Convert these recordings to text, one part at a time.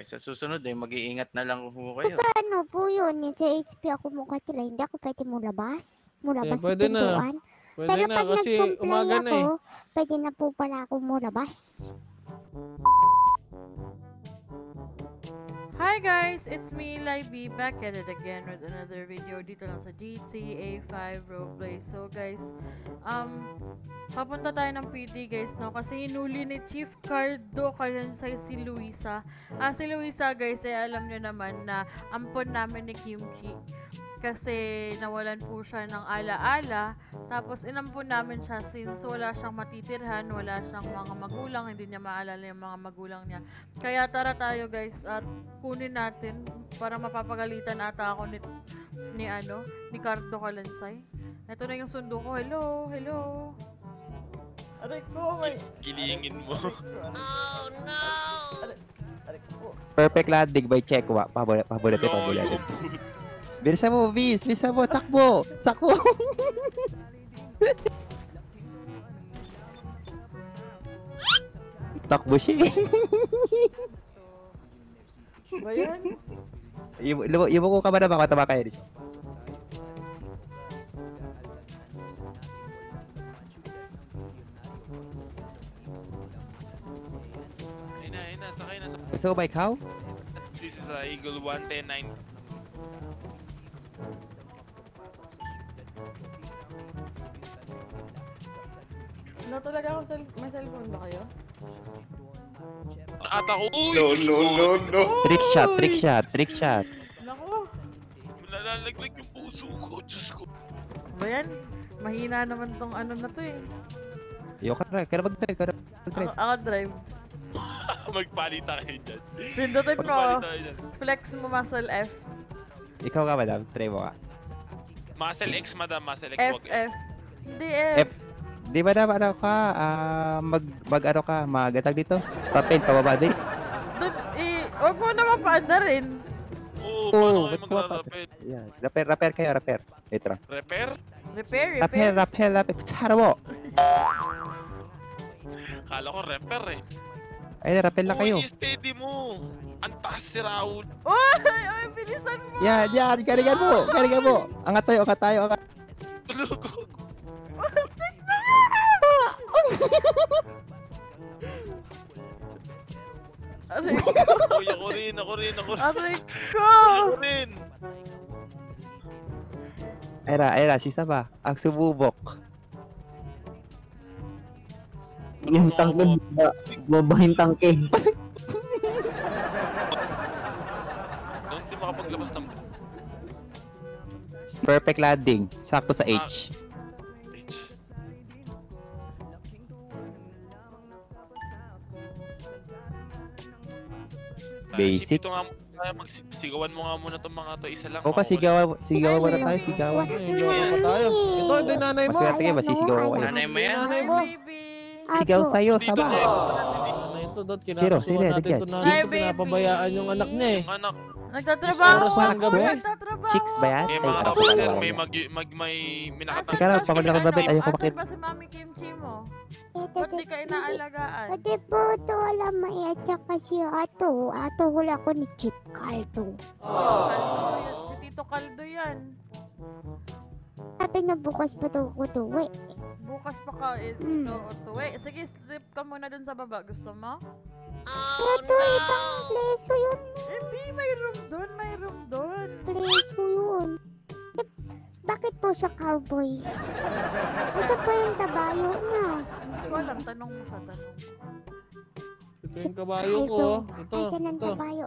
Sa susunod mag-iingat na lang ho kayo. Paano po yun? Sa HP ako makatira, hindi ako pwede mulabas? Mulabas sa Pwede na. pintuan? Pwede Pero na pag kasi nag-comply umaga na ako, eh. pwede na po pala ako mulabas. Hi guys, it's me, Libby, back at it again with another video dito lang sa GTA 5 Roleplay. So guys, papunta tayo ng PD guys, no? Kasi hinuli ni Chief Cardo Kalansay si Luisa. Si Luisa guys, alam nyo naman na ampon namin ni Kimchi. Kasi nawalan po siya ng ala-ala. Tapos inampun namin siya since wala siyang matitirhan, wala siyang mga magulang, hindi niya maalala yung mga magulang niya. Kaya tara tayo guys at kunin natin para mapapagalitan ata ako ni Cardo Kalansay. Ito na yung sundo ko. Hello. Aray ko, may... Kilingin mo. Oh no! Aray ko. Perfect landing by Chekwa. Pabulat. Bilisan mo, Viz! Bilisan mo! Takbo! Takbo! Takbo siya eh. Ba yan? Yung ko ka ba na makatama kayo rin siya? Ayun na, sakay na. So, Mike, how? This is Eagle 110-9. No, talaga ako may cellphone ba kayo? Ata ko. Uy! No. Trick shot. Naku! Nalalaglag yung puso ko. Diyos ko. Ba yan? Mahina naman tong ano na to eh. Ayoko na. Kaya mag-drive. Ako drive. Magpalita kayo dyan. Pindutin mo. Magpalita kayo dyan. Flex mo muscle F. Ikaw ka, madam. Try mo ka. Muscle X, madam. Muscle X. F, Wag F. Hindi F. Di ba na ano ka? Mag-ano ka? Magatag dito? Papel, pababa din. Huwag mo naman paanda rin. Oo, paano kayo ba't maglalapit? Yan. Rapper kayo. Ito. Repair? Repair. Rapper. Tsara mo. Kala ko repair eh. Ay, rappel na kayo. Uy, steady mo. Ang taas si Raul. Uy, bilisan mo. Yan. Galingan mo. Angat tayo. Tulog ko. Aray ko. Uy, ako rin. Aray ko. Ako rin. Ayra, sisa ba? Ang sumubok. Yung tangke, babahin tangke. Doon di makapaglabas ng Perfect landing. Sakto sa H. H. Basic. Ito nga, magsigawan mo nga muna itong mga to. Isa lang. O kasi sigawan mo na tayo. Sigawan. Hindi ako tayo. Ito, ito yung nanay mo. Maswerte kayo, masisigaw ako kayo. Nanay mo yan? Nanay Hi, mo. baby. Sigaw tayo, Dito, sama. Jack. Nanay ito, Dot. Sino Kinakasuhan yan? natin ito Hi, nanay. baby. Pinapabayaan yung anak niya eh. Yung anak. Nagtatrabaho Oras na ng ako. gabi. Nagtatrabaho. Chicks ba yan? May Ay, mga ano officer, pala, may wala. may minakatang. Ikaw lang, pagod ako babit, ayoko Asan makita. ba si Mami Kimchi mo? Ba't di ka inaalagaan? Pwede po ito alam at saka si Ato hula ko ni Chip Caldo. Kaldo yan. Si Tito Kaldo yan. Sabi na bukas pa ito ko tuwi. Bukas pa ka ito utuwi. Sige, sleep ka muna dun sa baba. Gusto mo? Ito ibang pleso yun. Hindi, may room doon. Pleso yun. Bakit po siya cowboy? Nasa po yung tabayo niya? Hindi ko alam, tanong mo siya, tanong mo. Ito yung kabayo ko. Ito. Asan ang tabayo?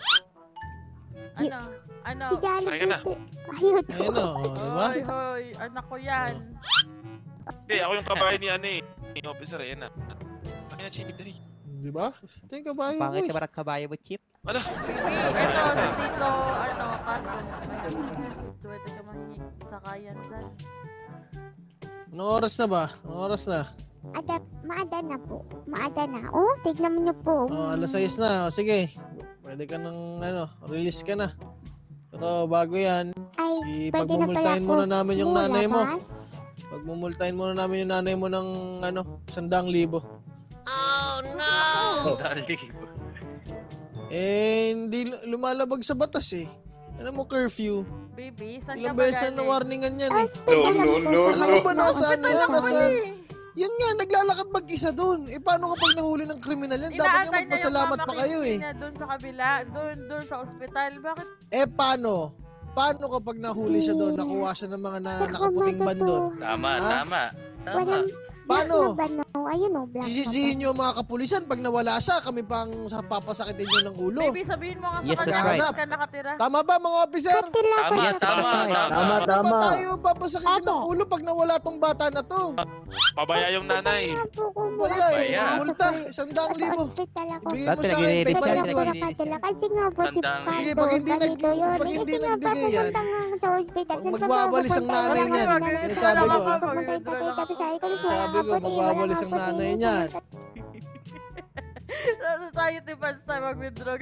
Ano? Si Jollibee. Sakay ka na. Ayun to. Ayun o, di ba? Hoy, anak ko yan. Hindi, ako yung kabayan ni ano eh. Yung officer eh, yan na. Akin na, Chimmy, dali. Di ba? Ito yung kabayo ko Pangit eh. ka parang kabayo mo, Chip. Ano? Baby, ito si Tito, Carmen. Pwede ka mahingi sakayan dyan. Anong oras na ba? Anong oras na? Maada na po. Maada na. Oh, tignan mo niyo po. Oh, alas 6 na. O, sige. Pwede ka ng release ka na. Pero bago yan, Ay, pwede na pala ipagmumultahin muna ako namin yung nanay mo. lumabas. Pagmumultahin muna namin yung nanay mo ng 100,000. Dali. hindi lumalabag sa batas eh. Ano mo, curfew? Baby, saan ka Ilang ba beses na galing? na-warningan yan eh. Hospital lang po sa Alam mo ba nasaan na yan? Ako Nasaan? eh. Yan nga, naglalakad mag-isa doon. Eh, paano kapag nahuli ng kriminal yan? Dapat nga Inaantay na yung magpasalamat mama pa kayo eh. niya doon sa kabila, doon sa ospital. Bakit? Eh, paano? Paano kapag nahuli siya doon, nakuha siya ng mga nakaputing ban doon? Tama, Ha? tama. Tama. Walang Paano? black na ba, no? Ayun o, black na Sisisihin nyo ang mga kapulisan pag nawala siya, kami pang papasakitin nyo ng ulo. Baby, sabihin mo nga sa Yes, kanya that's kung right. saan ka nakatira. Tama ba mga officer? Katila ko Tama, sa tama, kapatid. Tama, Ano tama. ba tayo papasakitin ng ulo pag nawala tong bata na to? Pabaya yung nanay. Kaya po ko Baya eh, Baya. multa, 100,000. Sa ospital ako. Ibigay Dati mo sa akin, nagre-ready Pwede siya, pwede na po yun. nakatila. Kasi nga po, Sandang. tipado, Sige, pag hindi ganito yun. pag hindi Kasi nga pa, nagbigay yan, pupunta nga sa ospital. pag Saan pa magwawalis ang pupunta? nanay Wala niyan, nga naman. sinasabi Wala ko, nga pupunta yung tatay. Tapos sabi ko, wala Sabi nga ko, po, di, wala magwawalis nga ang po, di, nanay pumunta. niyan. Sa society fans tayo mag-withdraw.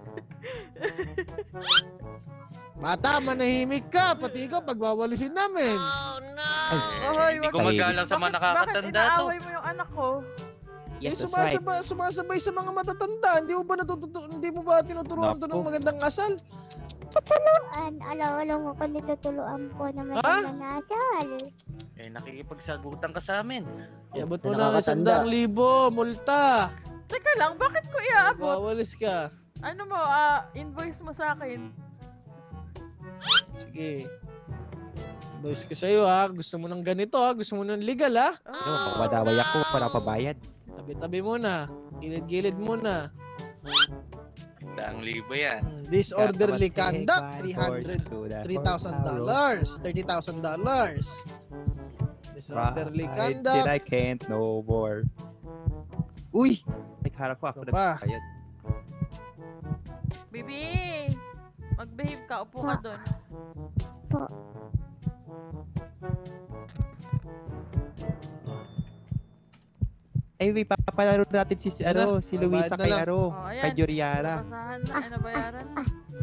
Bata, manahimik ka, pati ikaw pagwawalisin namin. Ohoy, Hindi wag- gumagala sa mga Bakit nakakatanda to. inaaway mo yung anak ko? Eh, Yes, that's right. sumasabay sa mga matatanda. Hindi mo ba tinuturuan to ng Naku. magandang asal? Alaw-alaw mo ko nitutuluan po na may Ha? nanasal. Eh, nakikipagsagutan ka sa amin. Iabot mo Sa na nakakatanda. 100,000, multa. Teka lang, bakit ko iaabot? Wawalis ka. Ano mo, invoice mo sa akin? Sige. Boys ko sa'yo ha. Gusto mo ng ganito ha. Gusto mo ng legal ha. Ano, pagwadaway ako para pabayad. Tabi-tabi muna. Gilid-gilid muna. 100,000 yan. Disorderly conduct, $3,000. $30,000. Disorderly Till conduct. I can't no more. Uy! Nagharap ko ako Ano ba? nagbayad. Baby, mag-behave ka. Upo ka doon. Ay, wait, papalaro natin si, Ano? si Luisa Bayad na kay, lang. kay Joriara. Basahan na, nabayaran na.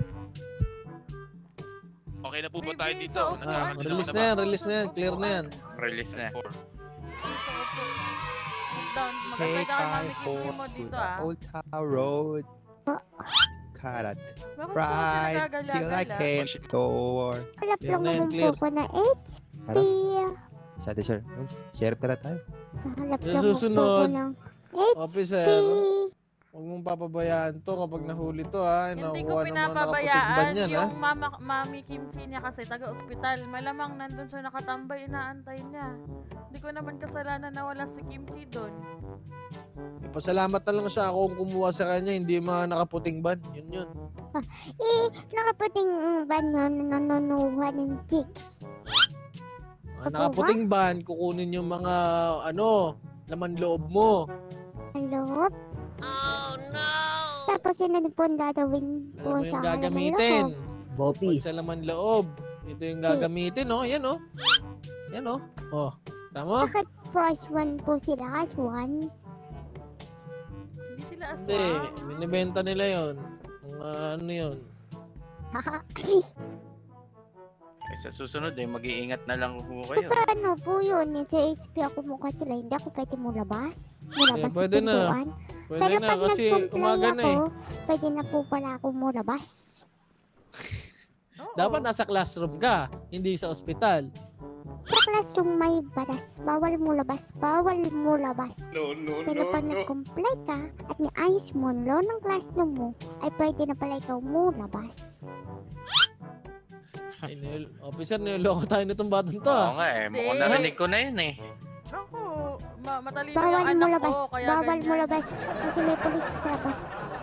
Okay na po ba Baby, tayo dito? sa upuan. Nagkakamali Release na na ba? yan, release na yan. Clear na yan. Release na. Dito, upo. Down, mag-apply ka kay Mami Kimchi mo dito Old Town Road. Karat. Bakit po Right till I sinagagala-gala? can't no more. Kalap Clear lang na yan, naman clear. po ko na HP. Ano? Sabi sir, share tara tayo. Sa halap Yung lang po ko susunod, ng Officer, HP. huwag mong papabayaan to kapag nahuli to ha. Hindi Nakuha ko ng mga nakaputing pinapabayaan ban yan ha. yung Mami Kimchi niya kasi taga-ospital. Malamang nandun siya nakatambay, inaantay niya. Hindi ko naman kasalanan na wala si Kimchi doon. Pasalamat na lang siya ako kung kumuha sa kanya, hindi yung mga nakaputing ban. Yun. Nakaputing ban yun, nanonuha ng chicks. Mga nakaputing ban, kukunin yung mga, laman loob mo. Hello? Oh no! Tapos yun na po ang gagawin Alam po mo sa yung halaman gagamitin. loob. Pag Bopis. sa laman loob. Ito yung gagamitin, oh. Yan, oh. Yan, oh. Oh. Tama? Bakit po aswan po sila? Aswan? Hindi sila Hindi. aswang. Binibenta nila yon. Ano yun? Eh, sa susunod eh, mag-iingat na lang ho kayo. Paano po yun? Sa HP ako mukha sila. Hindi ako pwede mo labas. Mulabas sa pwede na. pintuan. Pwede Pero na pag kasi nag-comply umaga na eh. ako, pwede na po pala ako mulabas. Oo. Dapat nasa classroom ka, hindi sa ospital. Sa classroom may batas. Bawal mo labas. Bawal mo labas. Pero pag nag-comply ka at niayos mo ang law ng classroom mo, ay pwede na pala ikaw mo labas. Officer, niloloko tayo nitong batang to. Oo nga eh, mukhang Hindi. narinig ko na yun eh. Naku, matalino Bawal yung mo anak labas. ko, kaya Bawal mo ganyan. labas. Kasi may pulis sa labas.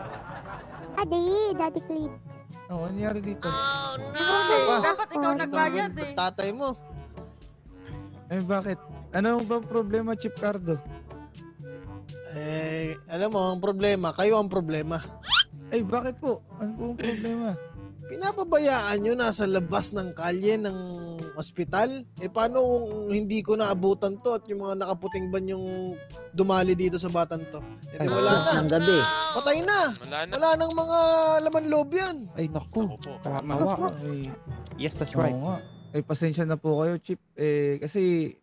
Daddy Cleed. Oh, ano nangyari dito? Dapat ikaw Oh, nagbayad eh. Tatay mo. Eh bakit? Ano bang problema, Chief Cardo? Alam mo, ang problema, kayo ang problema. Ay bakit po? Ano po ang problema? Pinapabayaan nyo nasa labas ng kalye ng ospital? Paano kung hindi ko naabutan to at yung mga nakaputing ban yung dumali dito sa batang to? Ay, Wala na. Ng gabi. Patay na. Wala na. Wala nang mga laman loob yan. Ay, naku. Ako po. Kawawa. Ay, Yes, that's oo right. nga. Ay pasensya na po kayo, Chief. Kasi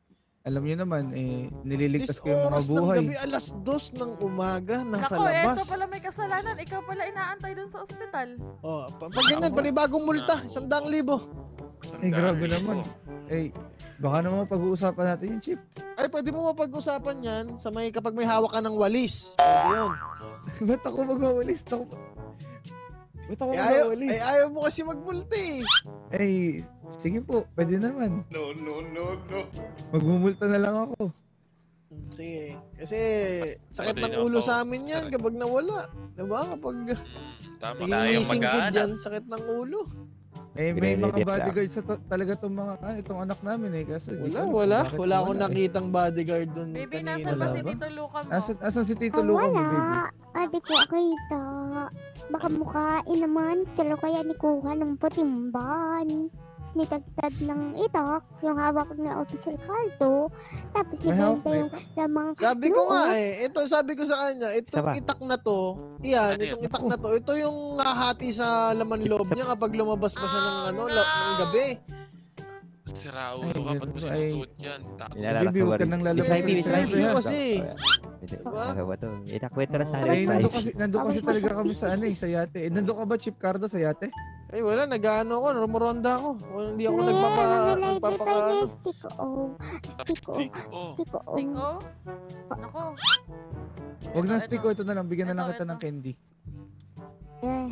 alam niyo naman, nililigtas This ko yung mga oras ng buhay. gabi, alas 2 ng umaga, nasa Nako, labas. eto pala may kasalanan. Ikaw pala inaantay dun sa ospital. Oh, pag ganyan, panibagong multa, 100,000. Eh, grabe naman. Eh, baka naman pag-uusapan natin yung Chief. Ay, pwede mo mapag-usapan yan sa kapag may hawak ka ng walis. Pwede yun. Ba't ako magwawalis? Ba't ako Ayaw magwawalis? mo kasi magmulti. Eh, sige po, pwede naman. No. Magmumulta na lang ako. Sige. Kasi sakit Pwede ng na ulo po. sa amin yan kapag nawala. Diba? Kapag Tama. naging Tayong missing kid mag-aanap. yan, sakit ng ulo. Eh, may mga Ginilipit bodyguards talaga itong anak namin eh. Kasi di ko alam kung bakit Wala akong nawala eh. nakitang bodyguard dun Baby, kanina. nasa ba si ba? Tito Luca mo? Asan si Tito Luca mo, baby? Wala. Di ko kita. Baka mukhain naman. Salo kaya ni kuha ng patimban. Tapos nitagtad ng itak, yung hawak ng Officer Cardo. Tapos May hawak nibenta na yung lamang Sabi ko loob. nga sabi ko sa kanya, Isa itong pa. itak na to, yan, Ano itong yun? itak na to, ito yung hahati sa laman loob niya kapag lumabas pa siya ng gabi. Sira ulo ka, ba't mo Ay, sinusuot yan? Tago. Baby, huwag ka nang lalabas. Isay, baby, isay. Review kasi. Diba? Ba to? Inakwento na sana. Eh, Isay. nandun kasi talaga kami sa sa yate. Eh, nandun ka ba, Chief Cardo, sa yate? Ay wala, nag-ano ako, rumoronda ako. Hindi ako nagpapaka... Stick o. Stick o. Stick, oh. Stick o. Tiko? Nako. Huwag na Ito, stick ko, ito na lang. Bigyan na lang Ito, kita ng ito. candy. Yeah.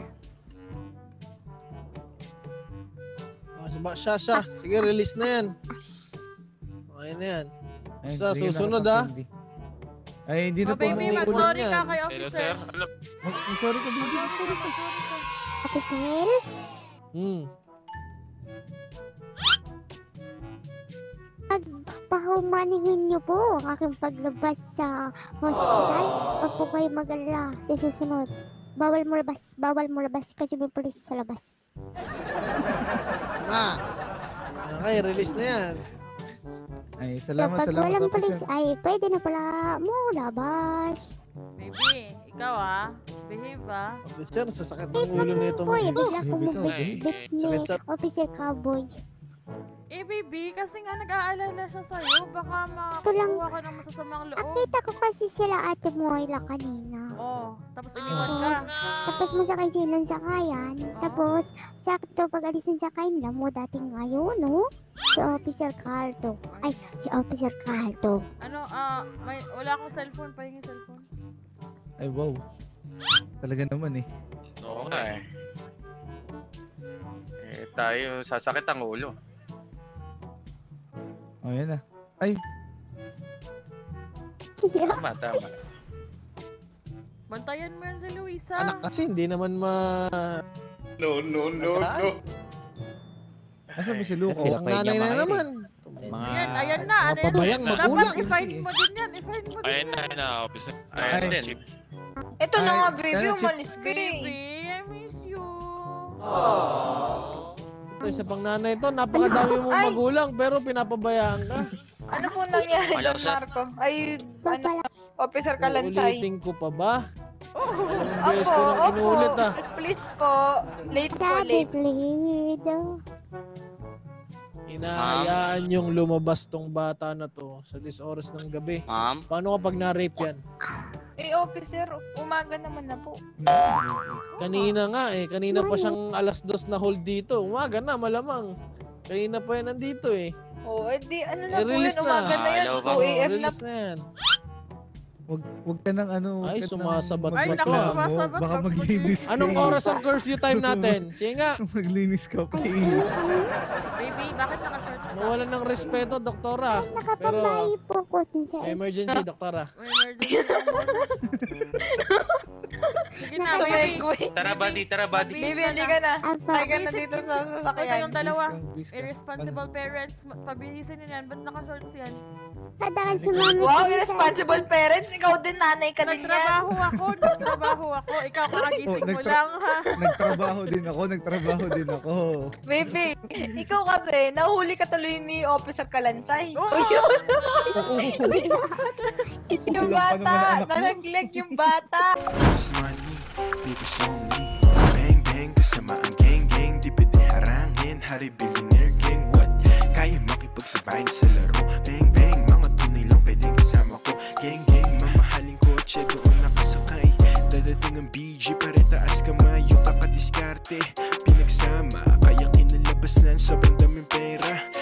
Siya. Sige, release na yan. Okay na yan. Ay, Sa bigyan na susunod, kita ng ah. candy. Ay, hindi na Oh, po baby, Hindi ko mag-sorry lang ka yan. kay Hello, officer. sir. Ano? Sorry ka, baby. Sorry ka, sorry ka. Officer? Pagpahumanihin niyo po ang aking paglabas sa hospital. Huwag po kayo mag-alala sa susunod. Bawal mo labas kasi may pulis sa labas. Okay, release na yan. Ay, salamat, Kapag salamat, walang pulis officer. ay pwede na pala mo labas. Baby, ikaw behave Officer, sasakit ng ulo na ito. Boy, baby, bigla ko baby, mo Ay, bit sakit ni sa- Officer Cowboy. Eh baby, kasi nga nag-aalala siya sa'yo. Baka Ito lang. makakuha ka ng masasamang loob. Nakita ko kasi sila Ate Moira kanina. Oh, tapos iniwan ka. Tapos masakay silang sakayan. Tapos, sakto pag alis ng sakayan lang mo dating ngayon, no? Si Officer Cardo. Ay, si Officer Cardo. Ano, wala akong cellphone. Pahingi cellphone. Ay, wow. Talaga naman eh. Oo nga eh. Tayo sasakit ang ulo. Oh, yan na. Ay, Tama. Bantayan mo yan si Luisa. Anak kasi, hindi naman No. asan ba si Luco? Ay, Isang nanay na naman. Ayan na. Ano yan? Pabayang Dapat magulang. i-find mo din yan. I-find mo din Ayun yan. na, officer. Ayun Ay. din. Chip. Ito na Ay, nga, baby. sana, Chip. Umalis ka eh. Baby, I miss you. Ito, isa pang nanay to, napakadami mong Ay. magulang pero pinapabayaan ka. Ano po nangyari doon, Marco? Ay, ano, Officer Kalansay. Uulitin ko pa ba? Oh, Anong beses ko nang Opo, inulit opo. ah. Please po. Late po, Daddy, late. please. Hinahayaan yung lumabas tong bata na to sa oras ng gabi. Ma'am? Paano kapag na-rape yan? Eh, officer, umaga naman na po. Kanina nga kanina pa siyang alas 2 na hold dito. Umaga na, malamang. Kanina pa yan nandito eh. Oh, di ano na po yun. release na. Umaga na yan. Hello, 2 a.m. na Release na yan. Wag ka nang ano. Ay, wag ka nang sumasabat Ay, naku, magreklamo. sumasabat Baka pag maglinis ka. Anong oras ang curfew time natin? Sige nga. Maglinis ka pa eh. baby, bakit naka-short ka? Mawalan ng respeto, doktora. Nakapambahay po ko dun sa Emergency, doktora. May emergency lang muna. Sige na, So, baby. wait. Tara, buddy. Baby, hindi ka na. Apa. Ay, ka na dito sa Ito sasakyan. yung dalawa. Please ka. Irresponsible parents. Pabihisin nyo yan. Ba't naka-shorts yan? Kadakan si Mami. Wow, irresponsible parents. Ikaw din, nanay ka din yan. Nagtrabaho ako. Ikaw kakagising mo lang, ha? Nagtrabaho din ako. Baby, ikaw kasi, nahuli ka tuloy ni Officer Kalansay. Oo. O yun, yung Kulang pa naman ang bata, anak mo. nalaglag yung bata. Bang bang kasama ang gang gang. Di pwede harangin. Hari billionaire gang. What? Kaya makipagsabayin sa laro. Bang bang mga pinagsama, kaya kinalabasan sobrang daming pera.